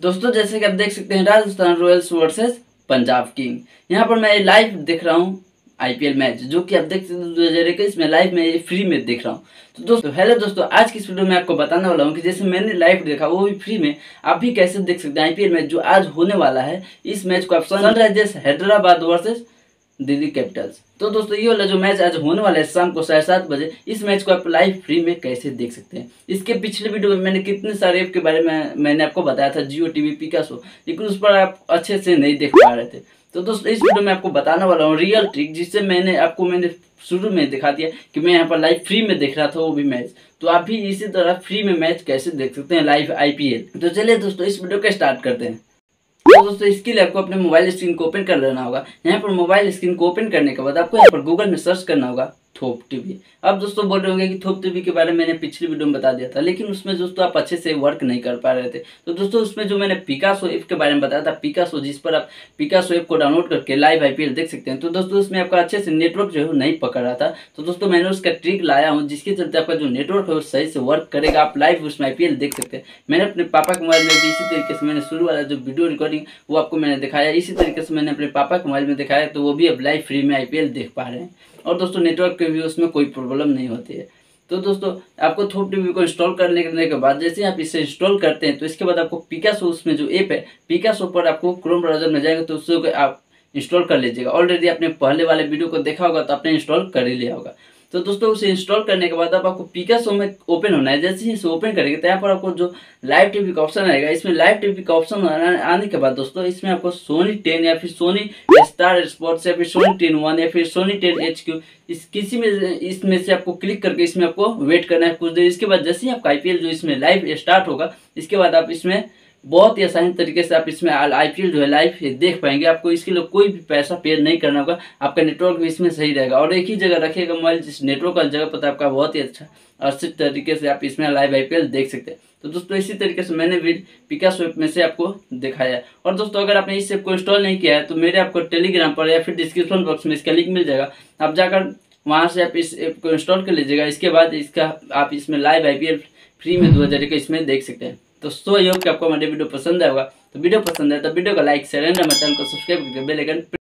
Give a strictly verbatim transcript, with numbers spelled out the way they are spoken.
दोस्तों जैसे कि आप देख सकते हैं Rajasthan Royals versus Punjab king. यहाँ पर मैं लाइव देख रहा हूँ आईपीएल मैच, जो कि आप देख सकते हैं दो हजार इक्कीस में लाइव में फ्री में देख रहा हूँ। तो दोस्तों हेलो दोस्तों, आज की इस वीडियो में आपको बताने वाला हूँ कि जैसे मैंने लाइव देखा वो भी फ्री में, आप भी कैसे देख सकते हैं आईपीएल मैच जो आज होने वाला है। इस मैच को आप Sunrisers Hyderabad versus Delhi Capitals. तो दोस्तों ये वाला जो मैच आज होने वाला है शाम को साढ़े सात बजे, इस मैच को आप लाइव फ्री में कैसे देख सकते हैं। इसके पिछले वीडियो में मैंने कितने सारे ऐप के बारे में मैंने आपको बताया था, जियो टीवी, पिकासो, लेकिन उस पर आप अच्छे से नहीं देख पा रहे थे। तो दोस्तों इस वीडियो में आपको बताने वाला हूँ रियल ट्रिक, जिससे मैंने आपको मैंने शुरू में दिखा दिया कि मैं यहाँ पर लाइव फ्री में देख रहा था वो भी मैच। तो आप भी इसी तरह फ्री में मैच कैसे देख सकते हैं लाइव आईपीएल। तो चलिए दोस्तों इस वीडियो को स्टार्ट करते हैं। तो दोस्तों इसके लिए आपको अपने मोबाइल स्क्रीन को ओपन कर लेना होगा। यहाँ पर मोबाइल स्क्रीन को ओपन करने के बाद आपको यहाँ पर गूगल में सर्च करना होगा थोप टीवी। अब दोस्तों बोल रहे होंगे कि थोप टीवी के बारे में मैंने पिछली वीडियो में बता दिया था, लेकिन उसमें दोस्तों आप अच्छे से वर्क नहीं कर पा रहे थे। तो दोस्तों उसमें जो मैंने पिकासो ऐप के बारे में बताया था, पिकासो, जिस पर आप पिकासो ऐप को डाउनलोड करके लाइव आईपीएल देख सकते हैं। तो दोस्तों उसमें आपका अच्छे से नेटवर्क जो है नहीं पकड़ रहा था। तो दोस्तों मैंने उसका ट्रिक लाया हूँ, जिसके चलते आपका जो नेटवर्क है वो सही से वर्क करेगा, आप लाइव उसमें आईपीएल देख सकते हैं। मैंने अपने पापा के मोबाइल में भी इसी तरीके से मैंने शुरू वाला जो वीडियो रिकॉर्डिंग वो आपको मैंने दिखाया, इसी तरीके से मैंने अपने पापा के मोबाइल में दिखाया, तो वो भी अब लाइव फ्री में आईपीएल देख पा रहे हैं। और दोस्तों नेटवर्क के भी उसमें कोई प्रॉब्लम नहीं होती है। तो दोस्तों आपको थोप टीवी को इंस्टॉल करने के बाद जैसे आप इसे इंस्टॉल करते हैं, तो इसके बाद आपको पिकासो, उसमें जो ऐप है पिकासो पर आपको क्रोम ब्राउजर में जाएंगे तो उसको आप इंस्टॉल कर लीजिएगा। ऑलरेडी आपने पहले वाले वीडियो को देखा होगा तो आपने इंस्टॉल कर ही लिया होगा। तो दोस्तों उसे इंस्टॉल करने के बाद अब आपको पिकासो में ओपन होना है। जैसे ही इसे ओपन करेंगे तो यहाँ पर आपको जो लाइव टीवी का ऑप्शन आएगा, इसमें लाइव टीवी का ऑप्शन आने के बाद दोस्तों इसमें आपको सोनी टेन या फिर सोनी स्टार स्पोर्ट्स या फिर सोनी टेन वन या फिर सोनी टेन एच क्यू, इस किसी में इसमें से आपको क्लिक करके इसमें आपको वेट करना है कुछ देर। इसके बाद जैसे ही आपका आईपीएल जो इसमें लाइव स्टार्ट होगा, इसके बाद आप इसमें बहुत ही आसानी तरीके से आप इसमें आईपीएल जो है लाइव देख पाएंगे। आपको इसके लिए कोई भी पैसा पे नहीं करना होगा, आपका नेटवर्क भी इसमें सही रहेगा और एक ही जगह रखिएगा मोबाइल, जिस नेटवर्क वाली जगह पर आपका बहुत ही अच्छा अच्छे तरीके से आप इसमें लाइव आईपीएल देख सकते हैं। तो दोस्तों इसी तरीके से मैंने भी पिकासो ऐप में से आपको दिखाया है। और दोस्तों अगर आपने इस ऐप को इंस्टॉल नहीं किया है तो मेरे आपको टेलीग्राम पर या फिर डिस्क्रिप्शन बॉक्स में इसका लिंक मिल जाएगा, आप जाकर वहाँ से आप इस ऐप को इंस्टॉल कर लीजिएगा। इसके बाद इसका आप इसमें लाइव आईपीएल फ्री में दो हजार इक्कीस इसमें देख सकते हैं। तो सो ये कि आपको हमारे वीडियो पसंद आएगा, तो वीडियो पसंद है तो वीडियो को लाइक शेयर एंड हमारे चैनल को सब्सक्राइब करके बेल आइकन